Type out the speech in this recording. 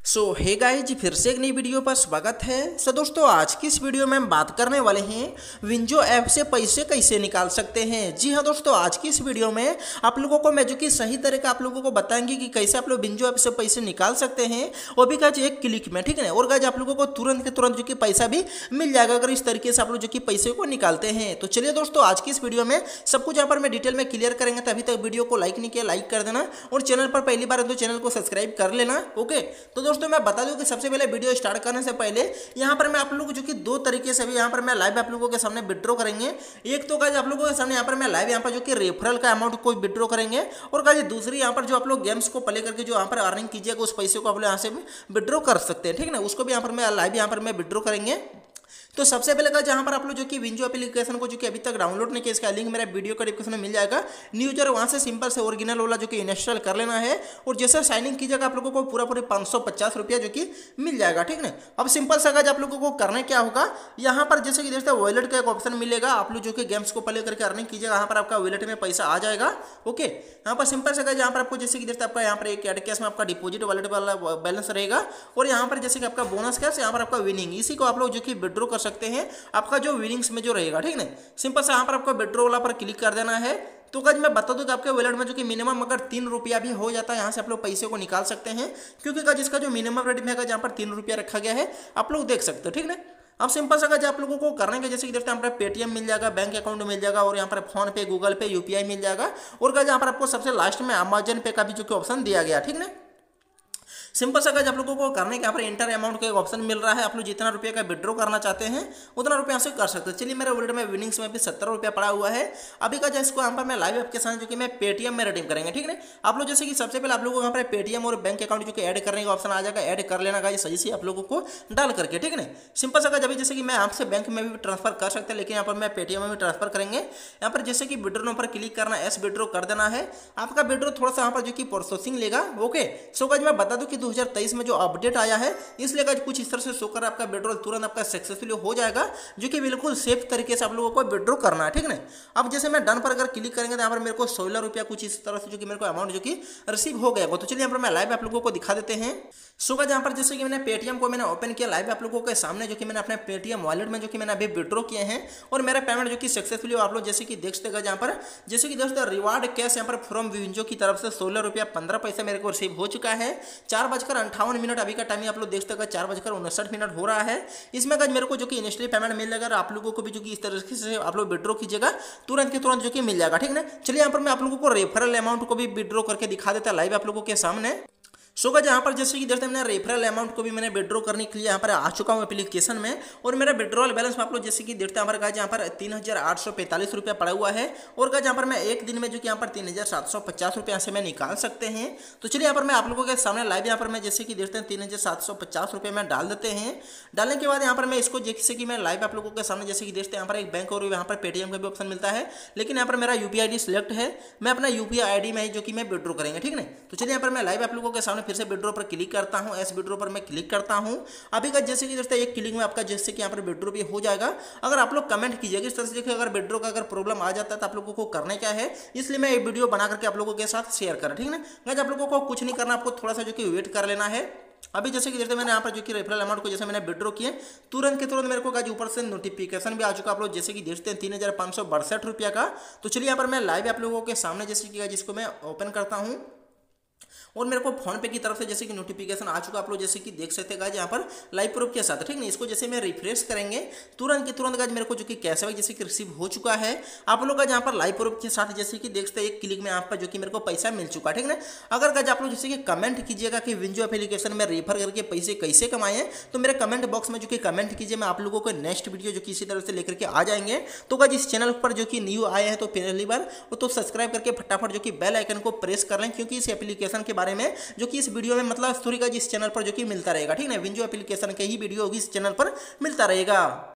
Hey guys जी, फिर से एक नई वीडियो पर स्वागत है। दोस्तों, आज की इस वीडियो में हम बात करने वाले हैं विंजो ऐप से पैसे कैसे निकाल सकते हैं। जी हाँ दोस्तों, आज की इस वीडियो में आप लोगों को मैं जो कि सही तरीका आप लोगों को बताएंगे कि कैसे आप लोग विंजो ऐप से पैसे निकाल सकते हैं, वो भी गाइस एक क्लिक में, ठीक है। और गाइस आप लोगों को तुरंत के तुरंत जो कि पैसा भी मिल जाएगा अगर इस तरीके से आप लोग जो कि पैसे को निकालते हैं। तो चलिए दोस्तों, आज की इस वीडियो में सब कुछ यहाँ पर मैं डिटेल में क्लियर करेंगे। तो अभी तक वीडियो को लाइक नहीं किया, लाइक कर देना, और चैनल पर पहली बार है तो चैनल को सब्सक्राइब कर लेना। ओके, तो दोस्तों मैं बता दूं कि सबसे पहले वीडियो स्टार्ट करने से पहले यहाँ पर मैं आप लोगों को जो कि दो तरीके से भी यहाँ पर मैं लाइव आप लोगों के सामने विड्रॉ करेंगे। एक तो गाइस आप लोगों के सामने यहाँ पर मैं लाइव यहाँ पर जो कि रेफरल का अमाउंट को विड्रॉ करेंगे, और गाइस दूसरी यहाँ पर जो आप लोग गेम्स को प्ले करके जो यहाँ पर अर्निंग कीजिएगा उस पैसे को आप लोग यहाँ से विड्रॉ कर सकते हैं, ठीक है ना। उसको भी यहाँ पर मैं लाइव यहाँ पर मैं विड्रॉ करेंगे। तो सबसे पहले का जहां पर आप लोग जो कि विंजो एप्लीकेशन को जो कि अभी तक डाउनलोड नहीं किया, इसका लिंक मेरा वीडियो का डिस्क्रिप्शन में मिल जाएगा। न्यू यूजर वहां से सिंपल से ओरिजिनल वाला जो कि इंस्टॉल कर लेना है, और जैसे साइन इन कीजिएगा आप लोगों को पूरा 550 रुपया जो कि मिल जाएगा, ठीक है। अब सिंपल सा आप लोगों को करना क्या होगा, यहाँ पर जैसे कि देखते हैं वॉलेट का एक ऑप्शन मिलेगा। आप लोग जो कि गेम्स को प्ले करके अर्निंग कीजिएगा, यहाँ पर आपका वॉलेट में पैसा आ जाएगा। ओके, यहाँ पर सिंपल से यहाँ पर आपको जैसे कि देखते हैं आपका यहाँ पर एक एड कैश में आपका डिपॉजिट वॉलेट वाला बैलेंस रहेगा, और यहाँ पर जैसे कि आपका बोनस कैश, यहाँ पर आपका विनिंग, इसी को आप लोग जो कि विड्रॉ कर सकते हैं आपका जो विनिंग्स में जो रहेगा, ठीक है। सिंपल से यहाँ पर आपको विड्रॉ वाला पर क्लिक कर देना है। तो गाइस मैं बता दूं कि आपके वॉलेट में जो कि मिनिमम अगर 3 रुपया भी हो जाता है, यहाँ से आप लोग पैसे को निकाल सकते हैं, क्योंकि गाइस इसका जो मिनिमम रेट में यहाँ पर 3 रुपया रखा गया है, आप लोग देख सकते हो, ठीक है। अब सिंपल सा गाइस आप लोगों को करने के जैसे कि देखते हैं यहाँ पर पेटीएम मिल जाएगा, बैंक अकाउंट मिल जाएगा, और यहाँ पर फोन पे, गूगल पे, यूपीआई मिल जाएगा, और गाइस यहाँ पर आपको सबसे लास्ट में अमेजन पे का भी जो कि ऑप्शन दिया गया, ठीक है। सिंपल सा गाइस आप लोगों को करने के यहाँ पर इंटर अमाउंट का एक ऑप्शन मिल रहा है। आप लोग जितना रुपये का विड्रॉ करना चाहते हैं उतना रुपये यहाँ से कर सकते हैं। चलिए, मेरे वॉलेट में विनिंग्स में भी 70 रुपया पड़ा हुआ है। अभी का जो इसको यहाँ पर मैं लाइव आपके साथ जो कि मैं पेटीएम में रिडीम करेंगे, ठीक है। आप लोग जैसे कि सबसे पहले आप लोगों को यहाँ पर पेटीएम और बैंक अकाउंट जो कि ऐड करने का ऑप्शन आ जाएगा, ऐड कर लेना गाइस सही से आप लोगों को डाल करके, ठीक है। सिंपल सा गाइस अभी जैसे कि मैं आपसे बैंक में भी ट्रांसफर कर सकते हैं, लेकिन यहाँ पर मैं पेटीएम में भी ट्रांसफर करेंगे। यहाँ पर जैसे कि विड्रॉ पर क्लिक करना, एस विड्रॉ कर देना है। आपका विड्रॉ थोड़ा सा यहाँ पर जो कि प्रोसेसिंग लेगा। ओके, सो गाइस मैं बता दूं कि 2023 में जो अपडेट आया है, इसलिए गाइस कुछ इस तरह से शो कर आपका विड्रॉल तुरंत आपका सक्सेसफुली हो जाएगा, जो कि बिल्कुल सेफ तरीके से आप लोगों को विड्रॉ करना है, ठीक है। अब जैसे मैं डन पर अगर क्लिक करेंगे तो यहाँ पर मेरे को 16 रुपया कुछ इस तरह से जो कि मेरे को अमाउंट जो कि रिसीव हो गया। तो चलिए यहाँ पर मैं लाइव आप लोगों को दिखा देते हैं। सो गाइस यहाँ पर जैसे कि मैंने पेटीएम को मैंने ओपन किया लाइव आप लोगों के सामने, जो कि मैंने अपने पेटीएम वॉलेट में जो कि मैंने अभी विड्रॉ किए हैं, और मेरा पेमेंट जो कि सक्सेसफुली आप लोग जैसे कि देख सकते हैं। यहाँ पर जैसे कि दोस्तों रिवार्ड कैश यहाँ पर फ्रॉम विंजो की तरफ से 16 रुपया 15 पैसा मेरे को रिसीव हो चुका है। 4:58 अभी का टाइम आप लोग देख सकते हैं, 4:59 हो रहा है। इसमें गाइस मेरे को जो कि इंस्टेंट पेमेंट मिल जाएगा, आप लोगों को भी जो कि इस तरीके से आप लोग विड्रॉ कीजिएगा तुरंत के तुरंत जो कि मिल जाएगा, ठीक है। चलिए यहाँ पर मैं आप लोगों को रेफरल अमाउंट को भी विड्रॉ करके दिखा देता लाइव आप लोगों के सामने। सो गाइस यहाँ पर जैसे कि देखते हैं मैंने रेफरल अमाउंट को भी मैंने विड्रॉ करने के लिए यहाँ पर आ चुका हूँ एप्लीकेशन में, और मेरा विड्रॉल बैलेंस आप लोग जैसे कि देखते हैं हमारे गाइस यहाँ पर 3845 रुपया पड़ा हुआ है, और गाइस यहाँ पर मैं एक दिन में जो कि यहाँ पर 3750 रुपये यहाँ से मैं निकाल सकते हैं। तो चलिए यहाँ पर मैं आप लोगों के सामने लाइव यहाँ पर मैं जैसे कि देखते हैं 3750 रुपये में डाल देते हैं। डालने के बाद यहाँ पर मैं इसको जैसे कि मैं लाइव आप लोगों के सामने जैसे कि देखते हैं यहाँ पर एक बैंक और यहाँ पर पेटीएम का भी ऑप्शन मिलता है, लेकिन यहाँ पर मेरा यूपीआई ID सिलेक्ट है। मैं अपना यूपीआई ID में ही जो कि मैं विड्रॉ करेंगे, ठीक है। तो चलिए यहाँ पर मैं लाइव आप लोगों के सामने फिर से विड्रॉ पर क्लिक करता हूं, एस विड्रॉ पर मैं क्लिक करता हूं। अभी का जैसे कि दोस्तों एक क्लिक में आपका जैसे कि यहाँ पर विड्रॉ भी हो जाएगा। अगर आप लोग कमेंट कीजिएगा इस तरह से, देखिए अगर विड्रॉ का अगर प्रॉब्लम आ जाता है तो आप लोगों को करना क्या है, इसलिए मैं ये वीडियो बना करके आप लोगों के साथ शेयर करें, ठीक है ना। गाइस आप लोगों को कुछ नहीं करना, आपको थोड़ा सा जो कि वेट कर लेना है। अभी जैसे कि देखते मैंने यहाँ पर जो कि रेफरल अमाउंट को जैसे मैंने विड्रॉ किए, तुरंत के तुरंत मेरे को गाइस ऊपर से नोटिफिकेशन भी आ चुका। आप लोग जैसे कि देखते हैं 3562 रुपया का। तो चलिए यहाँ पर मैं लाइव आप लोगों के सामने जैसे कि जिसको मैं ओपन करता हूँ, और मेरे को फोन पे की तरफ से जैसे कि नोटिफिकेशन आ चुका। आप लोग जैसे कि देख सकते हैं गाइस यहाँ पर लाइव प्रूफ के साथ, ठीक है। इसको जैसे मैं रिफ्रेश करेंगे तुरंत के तुरंत गाइस मेरे को जो कि कैशबैक जैसे कि रिसीव हो चुका है। आप लोग गाइस यहाँ पर लाइव प्रूफ के साथ जैसे कि देख सकते हैं एक क्लिक में यहाँ पर जो कि मेरे को पैसा मिल चुका है, ठीक है। अगर गाइस आप लोग जैसे कि कमेंट कीजिएगा कि विंजो एप्लीकेशन में रेफर करके पैसे कैसे कमाएं, तो मेरे कमेंट बॉक्स में जो कि कमेंट कीजिए। मैं आप लोगों को नेक्स्ट वीडियो जो कि इसी तरह से लेकर के आ जाएंगे। तो गाइस इस चैनल पर जो कि न्यू आए हैं तो पहली बार तो सब्सक्राइब करके फटाफट जो कि बेल आइकन को प्रेस कर लें, क्योंकि इस एप्लीकेशन के बारे में जो कि इस वीडियो में मतलब स्टोरी का जिस चैनल पर जो कि मिलता रहेगा, ठीक है। विंजो एप्लीकेशन के ही वीडियो होगी इस चैनल पर मिलता रहेगा।